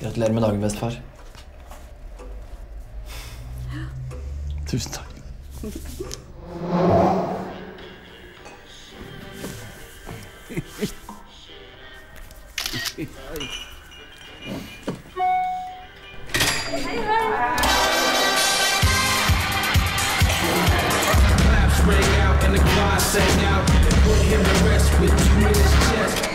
Gratulerer med dagen, bestefar. Tusen takk. Ring out and the choir sang out, put him to rest with 2 minutes chest.